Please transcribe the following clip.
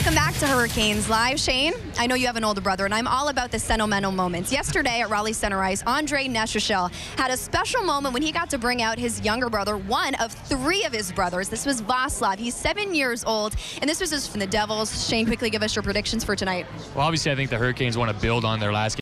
Welcome back to Hurricanes Live. Shane, I know you have an older brother, and I'm all about the sentimental moments. Yesterday at Raleigh Center Ice, Andre Nestrachel had a special moment when he got to bring out his younger brother, one of three of his brothers. This was Vaslav. He's 7 years old, and this was just from the Devils. Shane, quickly give us your predictions for tonight. Well, obviously, I think the Hurricanes want to build on their last game.